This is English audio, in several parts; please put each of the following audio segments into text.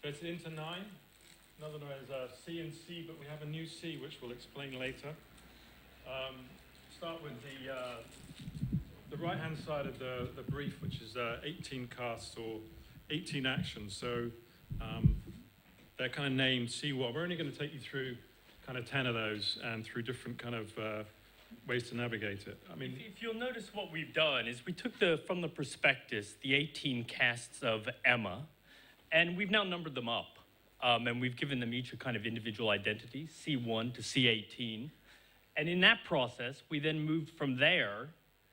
So it's into 9. Another one is C and C, but we have a new C, which we'll explain later. Start with the right-hand side of the brief, which is 18 casts or 18 actions. So they're kind of named C1. We're only going to take you through kind of 10 of those and through different kind of ways to navigate it. I mean, if you'll notice what we've done is we took from the prospectus the 18 casts of Emma, and we've now numbered them up. And we've given them each a kind of individual identity, C1 to C18. And in that process, we then moved from there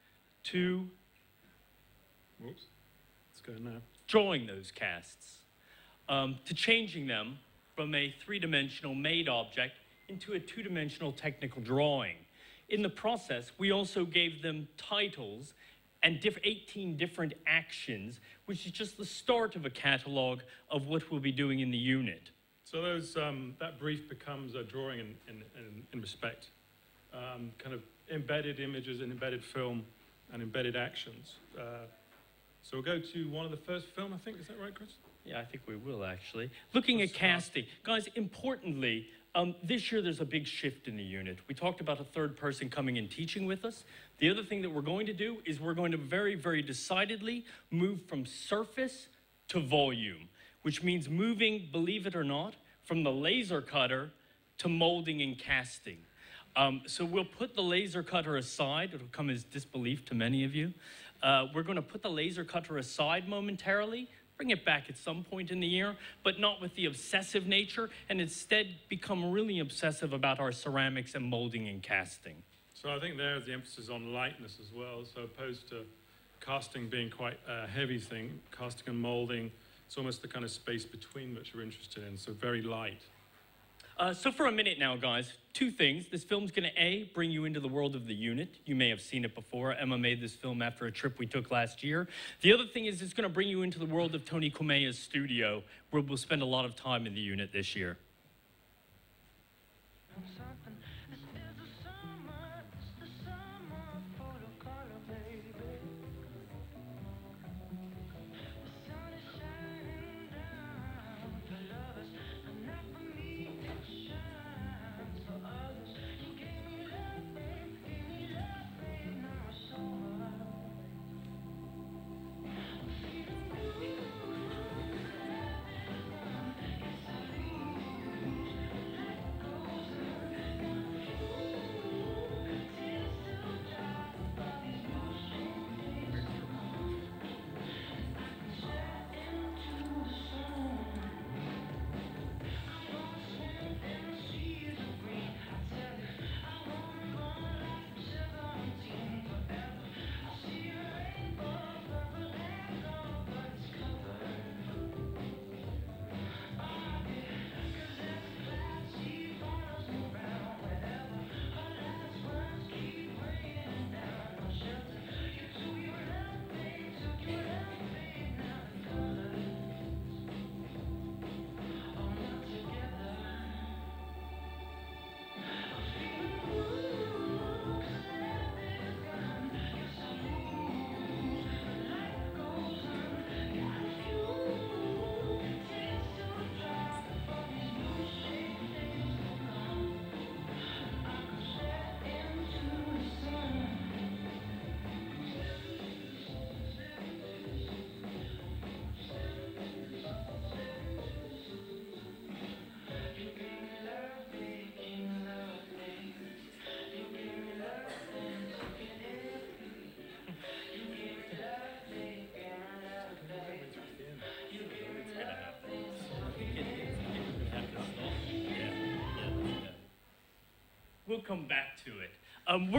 to whoops, let's go now. Drawing those casts, to changing them from a three-dimensional made object into a two-dimensional technical drawing. In the process, we also gave them titles and 18 different actions, which is just the start of a catalog of what we'll be doing in the unit. So those that brief becomes a drawing in respect, kind of embedded images and embedded film and embedded actions. So we'll go to one of the first film, I think. Is that right, Chris? Yeah, I think we will, actually. Looking at casting. Guys, importantly, this year there's a big shift in the unit. We talked about a third person coming and teaching with us. The other thing that we're going to do is we're going to very, very decidedly move from surface to volume, which means moving, believe it or not, from the laser cutter to molding and casting. So we'll put the laser cutter aside. It'll come as disbelief to many of you. We're going to put the laser cutter aside momentarily, bring it back at some point in the year, but not with the obsessive nature, and instead become really obsessive about our ceramics and molding and casting. So I think there's the emphasis on lightness as well. So opposed to casting being quite a heavy thing, casting and molding, it's almost the kind of space between which you're interested in, so very light. So for a minute now, guys, two things. This film's going to, A, bring you into the world of the unit. You may have seen it before. Emma made this film after a trip we took last year. The other thing is it's going to bring you into the world of Tony Komeya's studio, where we'll spend a lot of time in the unit this year. We'll come back to it.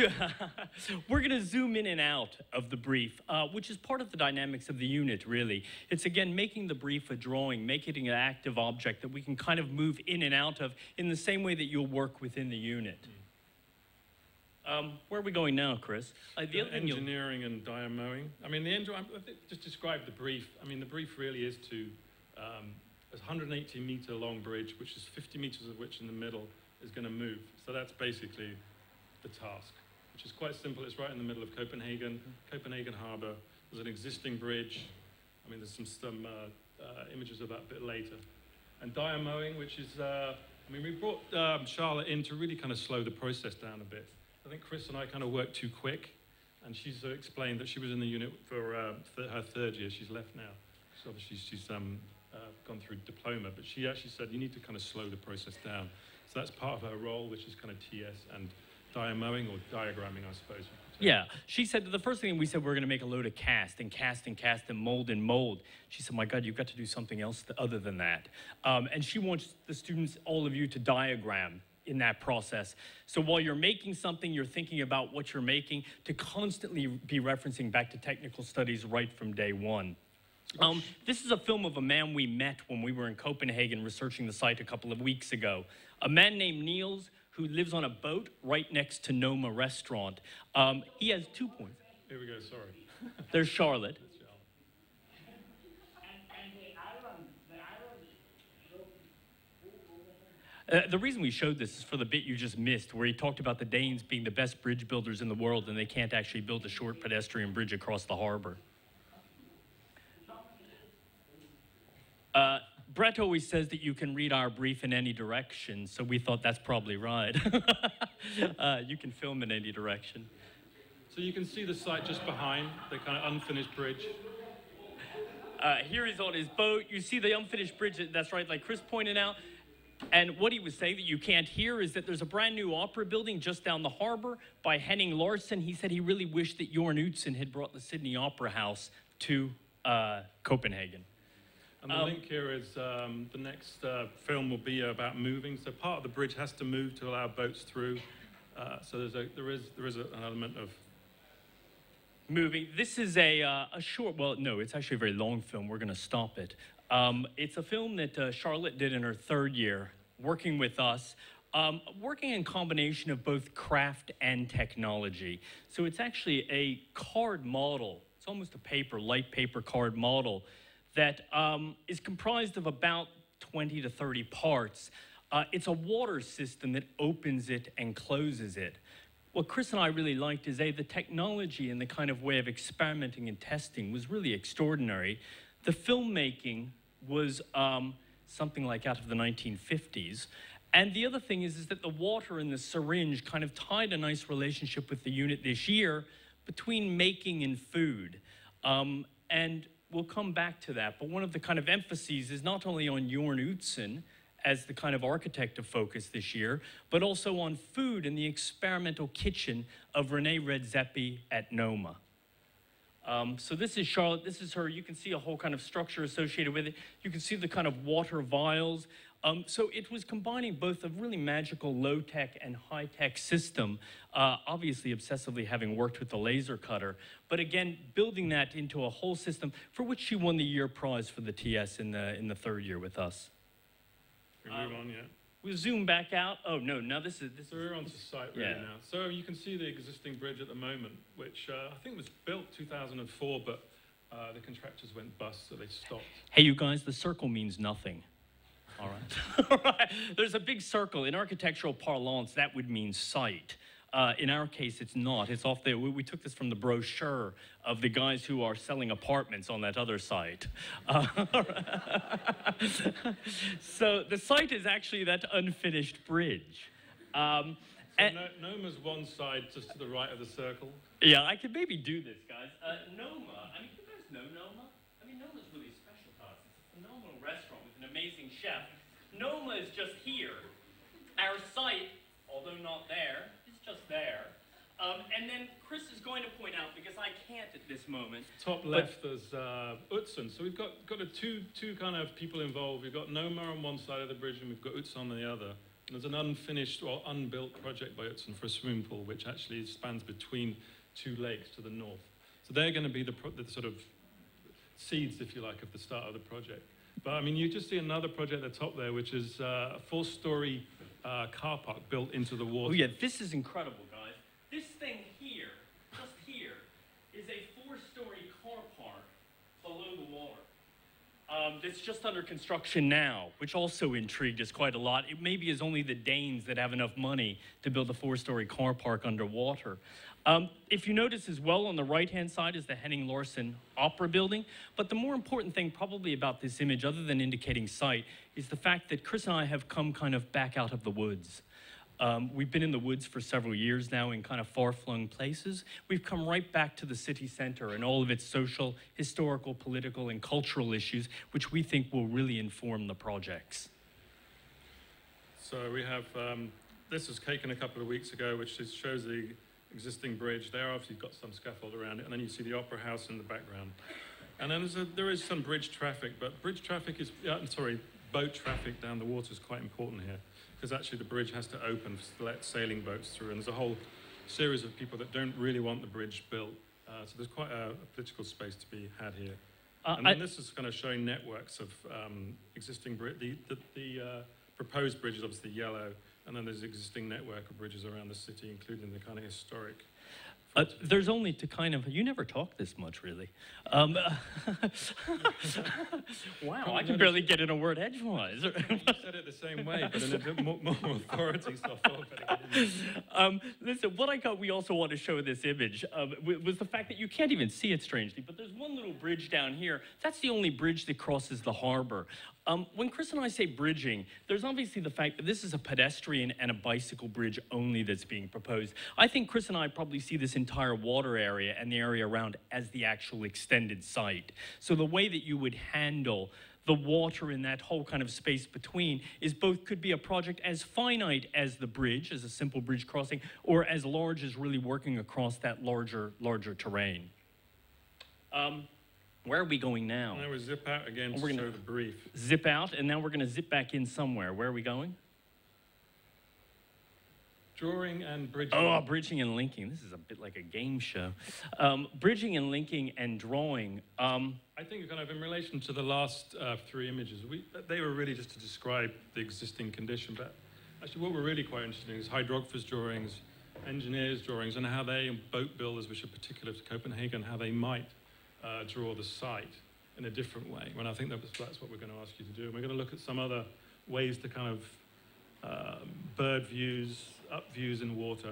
We're gonna zoom in and out of the brief, which is part of the dynamics of the unit, really. It's, again, making the brief a drawing, making it an active object that we can kind of move in and out of in the same way that you'll work within the unit. Where are we going now, Chris? The engineering and diamoing. I mean, just describe the brief. I mean, the brief really is to a 180-meter long bridge, which is 50 meters of which in the middle is going to move. So that's basically the task, which is quite simple. It's right in the middle of Copenhagen, Copenhagen Harbour. There's an existing bridge. I mean, there's some images of that a bit later. And dia mowing, which is, I mean, we brought Charlotte in to really kind of slow the process down a bit. I think Chris and I kind of worked too quick, and she's explained that she was in the unit for her third year. She's left now. So obviously she's gone through diploma, but she actually said you need to kind of slow the process down. So that's part of her role, which is kind of TS and dia mowing or diagramming, I suppose. Yeah, she said the first thing we said, we're going to make a load of cast and cast and cast and mold and mold. She said, my God, you've got to do something else other than that. And she wants the students, all of you, to diagram in that process. So while you're making something, you're thinking about what you're making, to constantly be referencing back to technical studies right from day one. This is a film of a man we met when we were in Copenhagen researching the site a couple of weeks ago. A man named Niels, who lives on a boat right next to Noma restaurant. He has 2 points. Here we go, sorry. There's Charlotte. The reason we showed this is for the bit you just missed, where he talked about the Danes being the best bridge builders in the world, and they can't actually build a short pedestrian bridge across the harbor. Brett always says that you can read our brief in any direction, so we thought that's probably right. You can film in any direction. So you can see the site just behind, the kind of unfinished bridge. Here he's on his boat. You see the unfinished bridge, that's right, like Chris pointed out. And what he was saying that you can't hear is that there's a brand new opera building just down the harbor by Henning Larsen. He said he really wished that Jørn Utzon had brought the Sydney Opera House to Copenhagen. And the link here is the next film will be about moving. So part of the bridge has to move to allow boats through. So there is an element of moving. This is a short, well, no, it's actually a very long film. We're going to stop it. It's a film that Charlotte did in her third year, working with us, working in combination of both craft and technology. So it's actually a card model. It's almost a paper, light paper card model that is comprised of about 20 to 30 parts. It's a water system that opens it and closes it. What Chris and I really liked is the technology and the kind of way of experimenting and testing was really extraordinary. The filmmaking was something like out of the 1950s. And the other thing is that the water in the syringe kind of tied a nice relationship with the unit this year between making and food. And we'll come back to that, but one of the kind of emphases is not only on Jørn Utzon as the kind of architect of focus this year, but also on food and the experimental kitchen of René Redzepi at Noma. So this is Charlotte, this is her. You can see a whole kind of structure associated with it. You can see the kind of water vials. So it was combining both a really magical low-tech and high-tech system, obviously obsessively having worked with the laser cutter, but again, building that into a whole system for which she won the year prize for the TS in the third year with us. Can we move on, yeah? We'll zoom back out. Oh, no, now this is... So we're onto site really now. So you can see the existing bridge at the moment, which I think was built 2004, but the contractors went bust, so they stopped. Hey, you guys, the circle means nothing. All right. All right. There's a big circle. In architectural parlance, that would mean site. In our case, it's not. It's off there. We took this from the brochure of the guys who are selling apartments on that other site. So the site is actually that unfinished bridge. Noma's one side just to the right of the circle. Yeah, I could maybe do this, guys. Noma, I mean, you guys know Noma? I mean, Noma's really special to us. It's a phenomenal restaurant with an amazing chef. Noma is just here. Our site, although not there, is just there. And then Chris is going to point out, because I can't at this moment. Top left, there's Utzon. So we've got two kind of people involved. We've got Noma on one side of the bridge, and we've got Utzon on the other. And there's an unfinished or unbuilt project by Utzon for a swimming pool, which actually spans between two lakes to the north. So they're going to be the sort of seeds, if you like, of the start of the project. But I mean, you just see another project at the top there, which is a 4-story car park built into the water. Oh yeah, this is incredible, guys. This thing here, just here, is a 4-story car park below the water. that's just under construction now, which also intrigued us quite a lot. It maybe is only the Danes that have enough money to build a 4-story car park underwater. If you notice as well, on the right-hand side is the Henning Larsen Opera Building. But the more important thing probably about this image, other than indicating site, is the fact that Chris and I have come kind of back out of the woods. We've been in the woods for several years now in kind of far-flung places. We've come right back to the city center and all of its social, historical, political, and cultural issues, which we think will really inform the projects. So we have, this was taken a couple of weeks ago, which shows the existing bridge. There obviously got some scaffold around it, and then you see the opera house in the background. And then there is some bridge traffic, but bridge traffic is, boat traffic down the water is quite important here, because actually the bridge has to open to let sailing boats through, and there's a whole series of people that don't really want the bridge built. So there's quite a political space to be had here. And then this is kind of showing networks of existing bridge. The proposed bridge is obviously yellow, and then there's an existing network of bridges around the city, including the kind of historic. There's only to kind of, you never talk this much, really. Wow, I can barely get in a word edgewise. You said it the same way, but in a bit more authority, so I thought I'd better get in. Listen, what I got, we also want to show in this image was the fact that you can't even see it, strangely, but there's one little bridge down here. That's the only bridge that crosses the harbor. When Chris and I say bridging, there's obviously the fact that this is a pedestrian and a bicycle bridge only that's being proposed. I think Chris and I probably see this entire water area and the area around as the actual extended site. So the way that you would handle the water in that whole kind of space between is both could be a project as finite as the bridge, as a simple bridge crossing, or as large as really working across that larger terrain. Where are we going now? Now we zip out again to show the brief. Zip out, and now we're going to zip back in somewhere. Where are we going? Drawing and bridging. Oh, bridging and linking. This is a bit like a game show. Bridging and linking and drawing. I think kind of in relation to the last 3 images, they were really just to describe the existing condition, but actually what we're really quite interested in is hydrographers' drawings, engineers' drawings, and how they, and boat builders, which are particular to Copenhagen, how they might draw the site in a different way. And I think that's what we're going to ask you to do. And we're going to look at some other ways to kind of bird views, up views in water.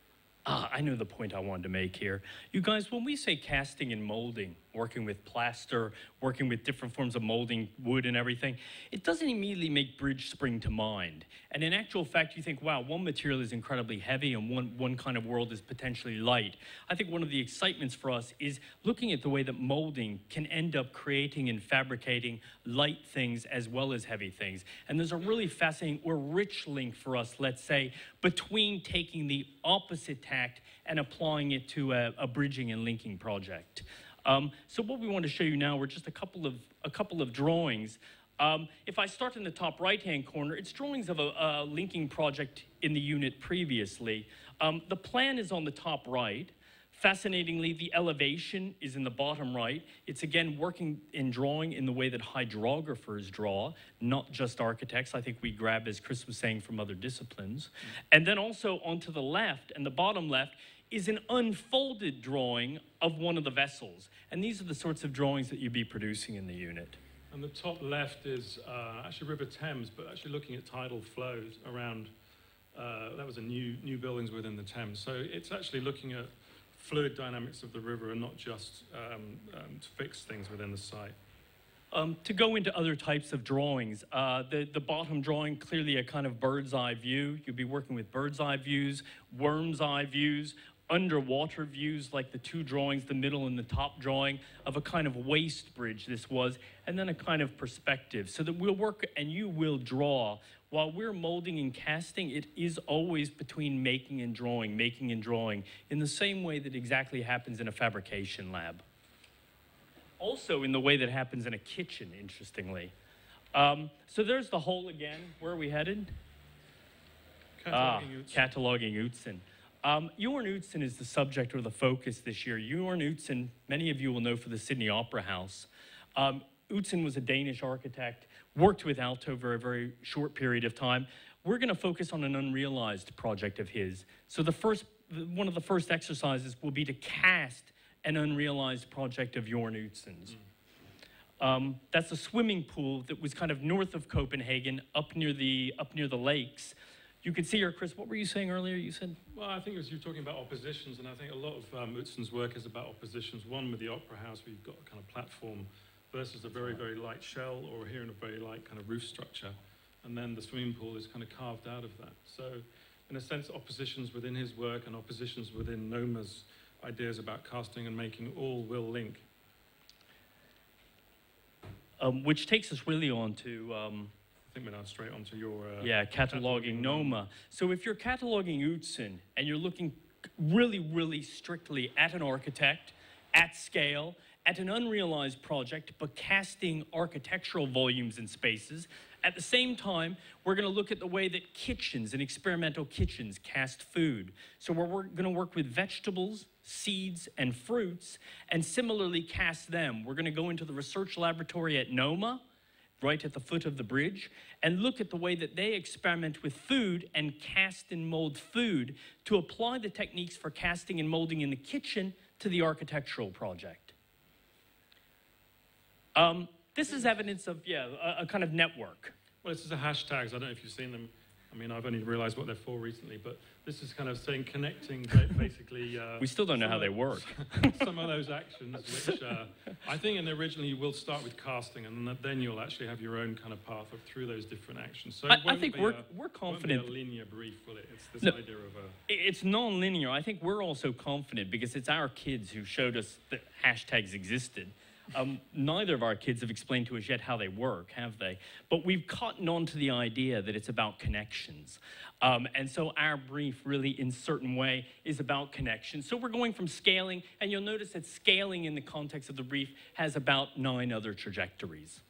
I know the point I wanted to make here. You guys, when we say casting and molding, working with plaster, working with different forms of molding, wood and everything, it doesn't immediately make bridge spring to mind. And in actual fact, you think, wow, one material is incredibly heavy and one kind of world is potentially light. I think one of the excitements for us is looking at the way that molding can end up creating and fabricating light things as well as heavy things. And there's a really fascinating or rich link for us, let's say, between taking the opposite tact and applying it to a bridging and linking project. So what we want to show you now are just a couple of drawings. If I start in the top right-hand corner, it's drawings of a linking project in the unit previously. The plan is on the top right. Fascinatingly, the elevation is in the bottom right. It's again working in drawing in the way that hydrographers draw, not just architects. I think we grab, as Chris was saying, from other disciplines. And then also onto the left and the bottom left is an unfolded drawing of one of the vessels. And these are the sorts of drawings that you'd be producing in the unit. And the top left is actually River Thames, but actually looking at tidal flows around, that was a new buildings within the Thames. So it's actually looking at fluid dynamics of the river and not just to fix things within the site. To go into other types of drawings, the bottom drawing, clearly a kind of bird's eye view. You'll be working with bird's eye views, worm's eye views, underwater views like the 2 drawings, the middle and the top drawing, of a kind of waste bridge this was, and then a kind of perspective. So that we'll work and you will draw. While we're molding and casting, it is always between making and drawing, in the same way that exactly happens in a fabrication lab. Also in the way that happens in a kitchen, interestingly. So there's the hole again. Where are we headed? Cataloging Utzon. Jørn Utzon is the subject or the focus this year. Jørn Utzon, many of you will know for the Sydney Opera House. Utzon was a Danish architect, worked with Aalto for a very short period of time. We're going to focus on an unrealized project of his. So one of the first exercises will be to cast an unrealized project of Jørn Utzon's. That's a swimming pool that was kind of north of Copenhagen, up near the lakes. You can see here, Chris, what were you saying earlier? You said? Well, I think it was you talking about oppositions, and I think a lot of Utzon's work is about oppositions. One with the Opera House, where you've got a kind of platform versus a very, very light shell, or here in a very light kind of roof structure. And then the swimming pool is kind of carved out of that. So, in a sense, oppositions within his work and oppositions within Noma's ideas about casting and making all will link. Which takes us really on to... I think we're now straight onto your... cataloging Noma. So if you're cataloging Utzon and you're looking really, really strictly at an architect, at scale, at an unrealized project, but casting architectural volumes and spaces, at the same time, we're going to look at the way that kitchens and experimental kitchens cast food. So we're going to work with vegetables, seeds, and fruits, and similarly cast them. We're going to go into the research laboratory at Noma, right at the foot of the bridge, and look at the way that they experiment with food and cast and mold food to apply the techniques for casting and molding in the kitchen to the architectural project. This is evidence of, a kind of network. Well, this is the hashtags. I don't know if you've seen them. I mean, I've only realized what they're for recently, but this is kind of saying connecting basically... we still don't know how they work. Some of those actions, which I think originally you will start with casting, and then you'll actually have your own kind of path through those different actions. So I think we're confident... It won't be a linear brief, will it? It's this idea of a... It's non-linear. I think we're also confident because it's our kids who showed us that hashtags existed. Neither of our kids have explained to us yet how they work, have they? But we've caught on to the idea that it's about connections. And so our brief really, in a certain way, is about connections. So we're going from scaling, and you'll notice that scaling in the context of the brief has about 9 other trajectories.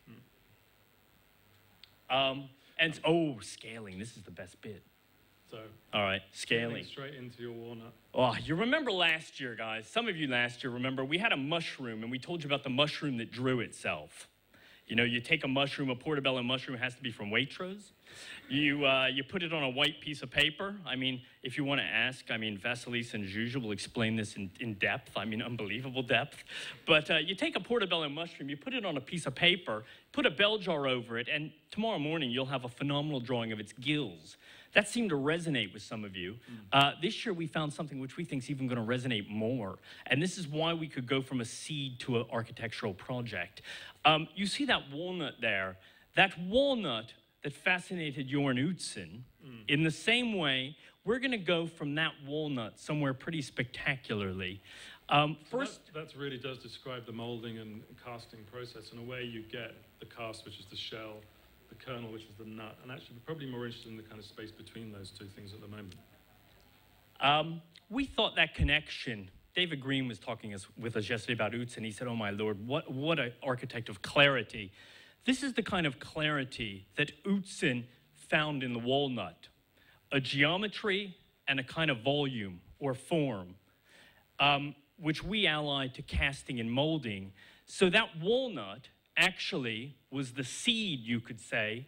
Scaling, this is the best bit. So, all right, scaling. Straight into your walnut. Oh, you remember last year, guys, some of you last year remember, we had a mushroom, and we told you about the mushroom that drew itself. You know, you take a mushroom, a portobello mushroom, it has to be from Waitrose. You put it on a white piece of paper. I mean, if you want to ask, I mean, Vassilis and Zsuzsa will explain this in depth. I mean, unbelievable depth. But you take a portobello mushroom, you put it on a piece of paper, put a bell jar over it, and tomorrow morning you'll have a phenomenal drawing of its gills. That seemed to resonate with some of you. This year we found something which we think is even going to resonate more. And this is why we could go from a seed to an architectural project. You see that walnut there? That walnut that fascinated Jørn Utzon, in the same way, we're going to go from that walnut somewhere pretty spectacularly. First, that really does describe the molding and casting process. In a way, you get the cast, which is the shell, the kernel, which is the nut, and actually we're probably more interested in the kind of space between those two things at the moment. We thought that connection, David Green was talking with us yesterday about Utzon. He said, oh my Lord, what an architect of clarity. This is the kind of clarity that Utzon found in the walnut, a geometry and a kind of volume or form, which we allied to casting and molding. So that walnut actually was the seed, you could say,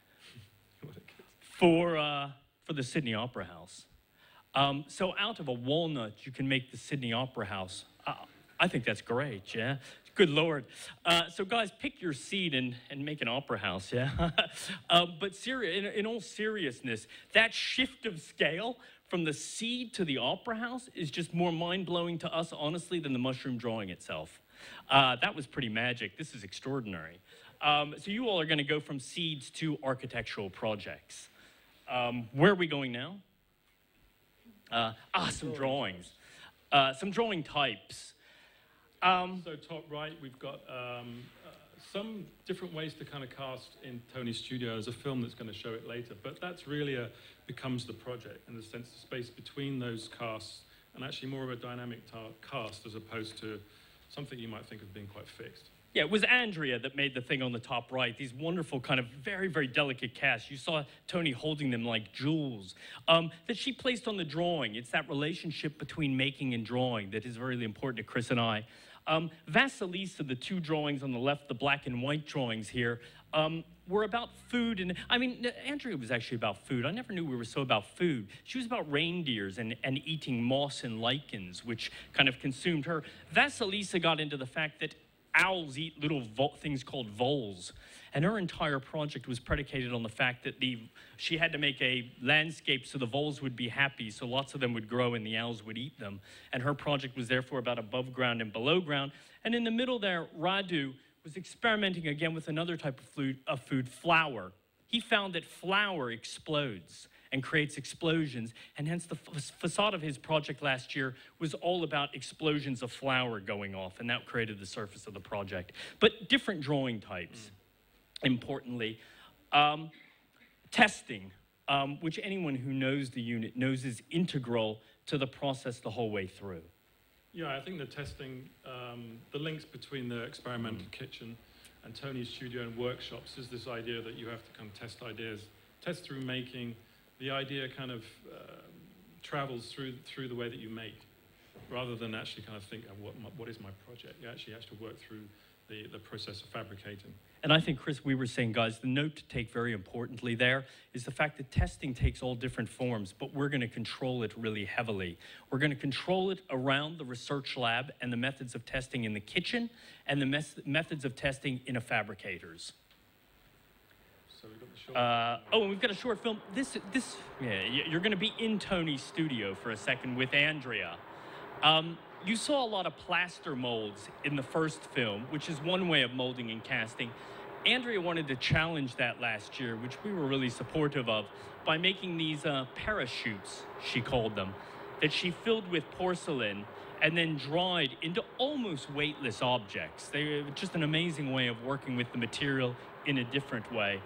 for the Sydney Opera House. So out of a walnut, you can make the Sydney Opera House. I think that's great, yeah? Good Lord. So guys, pick your seed and make an opera house, yeah? But in all seriousness, that shift of scale from the seed to the opera house is just more mind-blowing to us, honestly, than the mushroom drawing itself. That was pretty magic. This is extraordinary. So you all are going to go from seeds to architectural projects. Where are we going now? Some drawings. Some drawing types. So top right, we've got some different ways to kind of cast in Tony's studio. There's a film that's going to show it later, but that's really becomes the project in the sense the space between those casts and actually more of a dynamic cast as opposed to something you might think of being quite fixed. Yeah, it was Andrea that made the thing on the top right, these wonderful kind of very, very delicate casts. You saw Tony holding them like jewels that she placed on the drawing. It's that relationship between making and drawing that is really important to Chris and I. Vasilisa, the two drawings on the left, the black and white drawings here, were about food. And I mean, Andrea was actually about food. I never knew we were so about food. She was about reindeers and eating moss and lichens, which kind of consumed her. Vasilisa got into the fact that owls eat little things called voles. And her entire project was predicated on the fact that she had to make a landscape so the voles would be happy, so lots of them would grow and the owls would eat them. And her project was therefore about above ground and below ground. And in the middle there, Radu was experimenting again with another type of food, flour. He found that flour explodes and creates explosions, and hence the facade of his project last year was all about explosions of flour going off, and that created the surface of the project. But different drawing types. Importantly, testing, which anyone who knows the unit knows is integral to the process the whole way through. Yeah, I think the testing, the links between the experimental kitchen and Tony's studio and workshops is this idea that you have to kind of test ideas, test through making. The idea kind of travels through the way that you make, rather than actually kind of think, what is my project? You actually have to work through the process of fabricating. And I think, Chris, we were saying, guys, the note to take very importantly there is the fact that testing takes all different forms, but we're going to control it really heavily. We're going to control it around the research lab and the methods of testing in the kitchen and the methods of testing in a fabricator's. So we've got the short oh, and we've got a short film. Yeah, you're going to be in Tony's studio for a second with Andrea. You saw a lot of plaster molds in the first film, which is one way of molding and casting. Andrea wanted to challenge that last year, which we were really supportive of, by making these parachutes, she called them, that she filled with porcelain and then dried into almost weightless objects. They were just an amazing way of working with the material in a different way.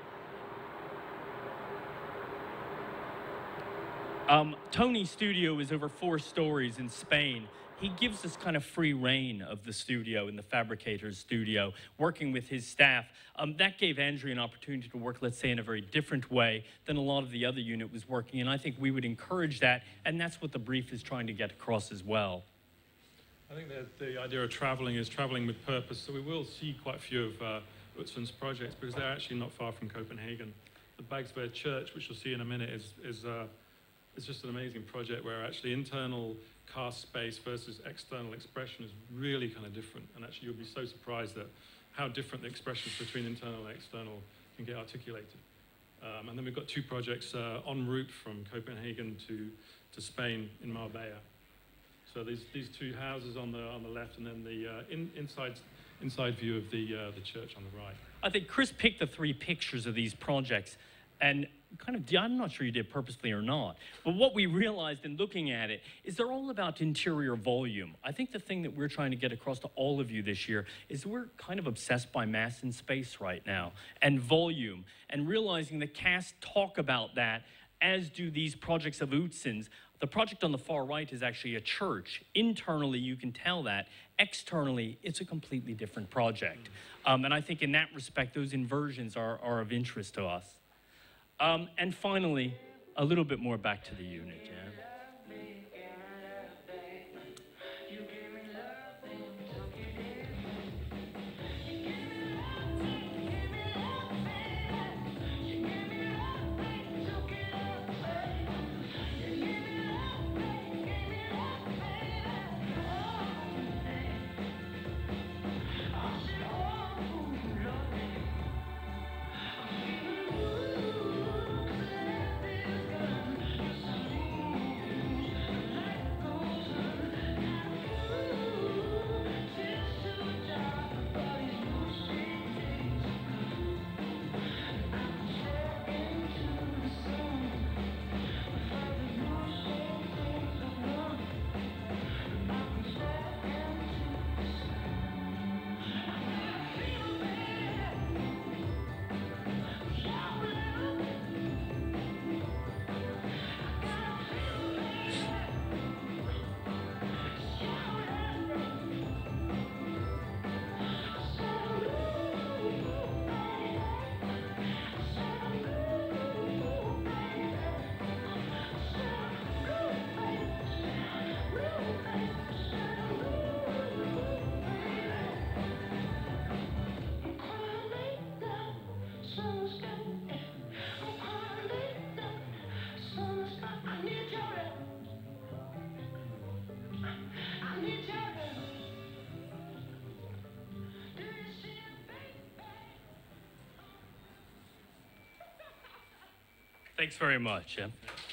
Tony's studio is over 4 stories in Spain. He gives us kind of free reign of the studio in the fabricator's studio, working with his staff. That gave Andrea an opportunity to work, let's say, in a very different way than a lot of the other unit was working, and I think we would encourage that, and that's what the brief is trying to get across as well. I think that the idea of traveling is traveling with purpose, so we will see quite a few of Utzon's projects, because they're actually not far from Copenhagen. The Bagsved Church, which you'll see in a minute, is just an amazing project where actually internal cast space versus external expression is really kind of different, and actually you'll be so surprised at how different the expressions between internal and external can get articulated. And then we've got 2 projects en route from Copenhagen to Spain in Marbella. So these 2 houses on the left, and then the inside view of the church on the right. I think Chris picked the 3 pictures of these projects, and kind of, I'm not sure you did purposely or not, but what we realized in looking at it is they're all about interior volume. I think the thing that we're trying to get across to all of you this year is we're kind of obsessed by mass and space right now, and volume, and realizing that casts talk about that, as do these projects of Utzon's. The project on the far right is actually a church. Internally, you can tell that. Externally, it's a completely different project. And I think in that respect, those inversions are of interest to us. And finally, a little bit more back to the unit, yeah? Thanks very much. Yeah.